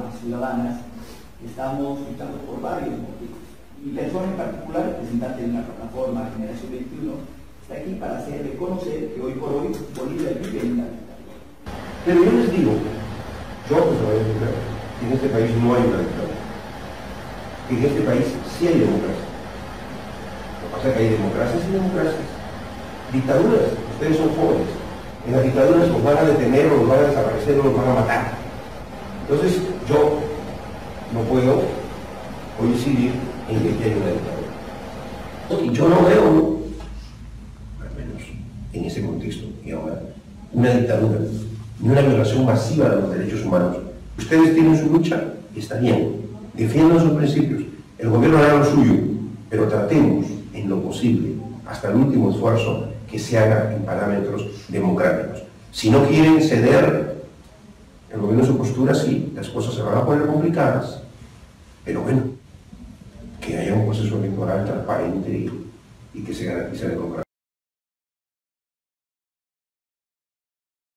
ciudadanas que estamos luchando por varios motivos. Mi persona en particular, representante de una plataforma Generación 21, está aquí para hacer reconocer que hoy por hoy Bolivia vive en una dictadura. Pero yo les digo, yo os voy a decir, que en este país no hay una dictadura. En este país sí hay democracia. Lo que pasa es que hay democracias y democracias. Dictaduras, ustedes son jóvenes. En las dictaduras los van a detener, o los van a desaparecer, o los van a matar. Entonces, yo no puedo coincidir en que hay una dictadura. Y yo no veo, al menos en ese contexto y ahora, una dictadura, ni una violación masiva de los derechos humanos. Ustedes tienen su lucha, está bien, defiendan sus principios, el gobierno hará lo suyo, pero tratemos en lo posible, hasta el último esfuerzo, que se haga en parámetros democráticos. Si no quieren ceder el gobierno en su postura, sí, las cosas se van a poner complicadas, pero bueno, que haya un proceso electoral transparente y que se garantice la democracia.